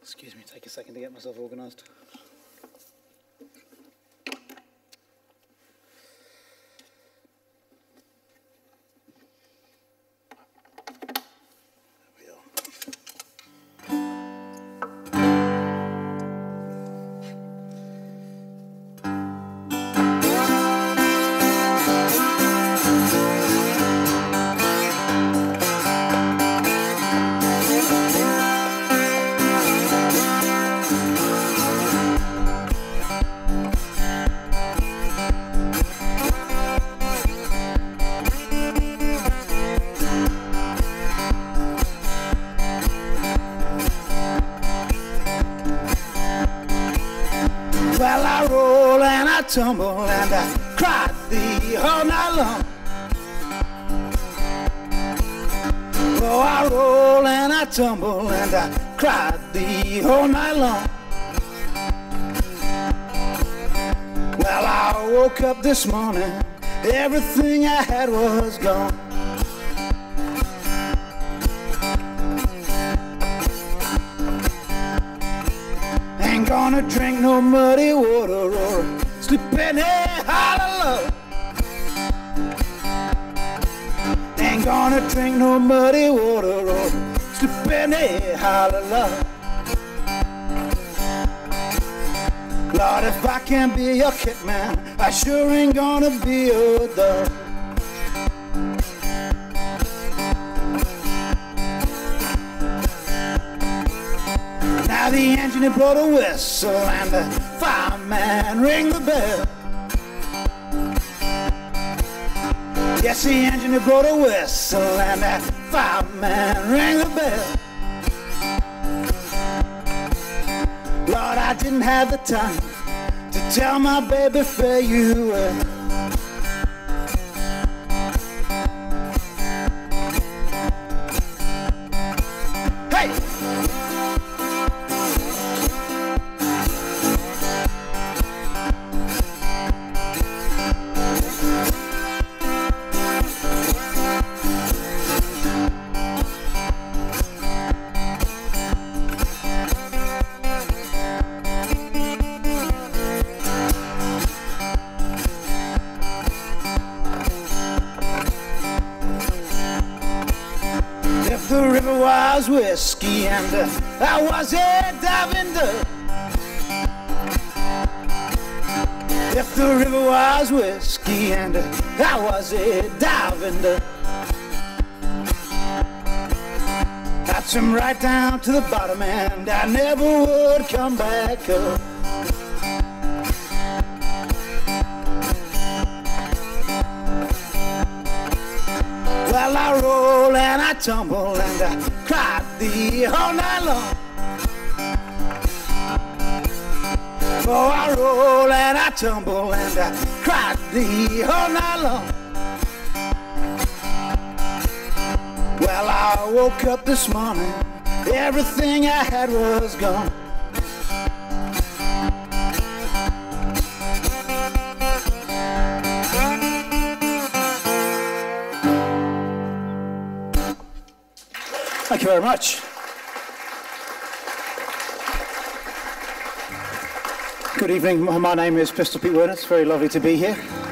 Excuse me, take a second to get myself organised. Well, I roll and I tumble and I cry the whole night long. Oh, I roll and I tumble and I cry the whole night long. Well, I woke up this morning, everything I had was gone. Ain't gonna drink no muddy water or sleep in a hollow. Ain't gonna drink no muddy water or sleep in a hollow. Lord, if I can't be your kid, man, I sure ain't gonna be your dog. Now the engineer blow the whistle and the fireman ring the bell. Yes, the engineer blow the whistle and the fireman ring the bell. Lord, I didn't have the time to tell my baby fare you well. Hey! If the river was whiskey and I was a diving. If the river was whiskey and I was a diving, I'd swim right down to the bottom and I never would come back up. Well, I roll and I tumble and I cry the whole night long. Oh, I roll and I tumble and I cry the whole night long. Well, I woke up this morning, everything I had was gone. Thank you very much. Good evening, my name is Pistol Pete Werner. It's very lovely to be here.